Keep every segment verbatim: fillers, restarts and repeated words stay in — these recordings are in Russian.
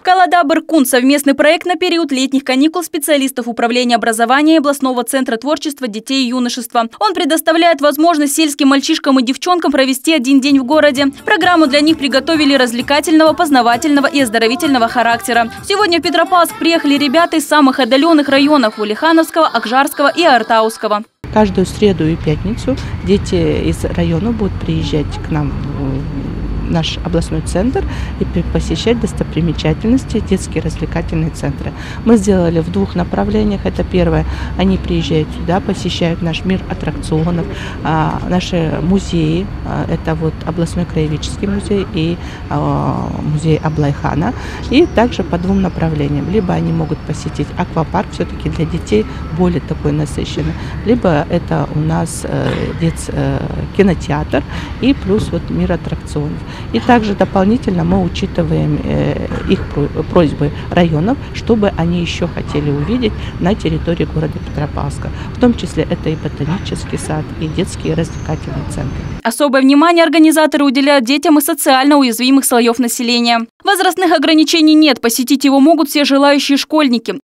Калада-Быркун – совместный проект на период летних каникул специалистов Управления образования и областного центра творчества детей и юношества. Он предоставляет возможность сельским мальчишкам и девчонкам провести один день в городе. Программу для них приготовили развлекательного, познавательного и оздоровительного характера. Сегодня в Петропавловск приехали ребята из самых отдаленных районов – Улихановского, Акжарского и Артауского. Каждую среду и пятницу дети из района будут приезжать к нам в наш областной центр и посещать достопримечательности, детские развлекательные центры. Мы сделали в двух направлениях. Это первое, они приезжают сюда, посещают наш мир аттракционов, наши музеи. Это вот областной краеведческий музей и музей Аблайхана. И также по двум направлениям. Либо они могут посетить аквапарк, все-таки для детей более такой насыщенный, либо это у нас детский кинотеатр и плюс вот мир аттракционов. И также дополнительно мы учитываем их просьбы районов, чтобы они еще хотели увидеть на территории города Петропавловска. В том числе это и ботанический сад, и детские развлекательные центры. Особое внимание организаторы уделяют детям из социально уязвимых слоев населения. Возрастных ограничений нет, посетить его могут все желающие школьники.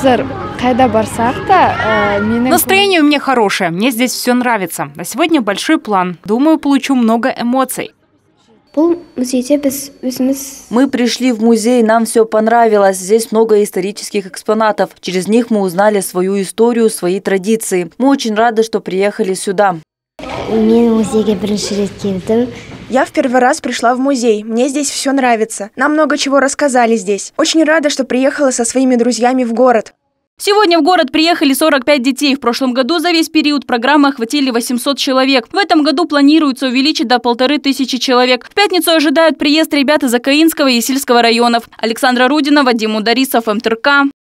Настроение у меня хорошее, мне здесь все нравится. А сегодня большой план. Думаю, получу много эмоций. Мы пришли в музей, нам все понравилось. Здесь много исторических экспонатов. Через них мы узнали свою историю, свои традиции. Мы очень рады, что приехали сюда. Я в первый раз пришла в музей. Мне здесь все нравится. Нам много чего рассказали здесь. Очень рада, что приехала со своими друзьями в город. Сегодня в город приехали сорок пять детей. В прошлом году за весь период программы охватили восемьсот человек. В этом году планируется увеличить до полторы тысячи человек. В пятницу ожидают приезд ребят из Акаинского и Есильского районов. Александра Рудина, Вадим Ударисов, МТРК.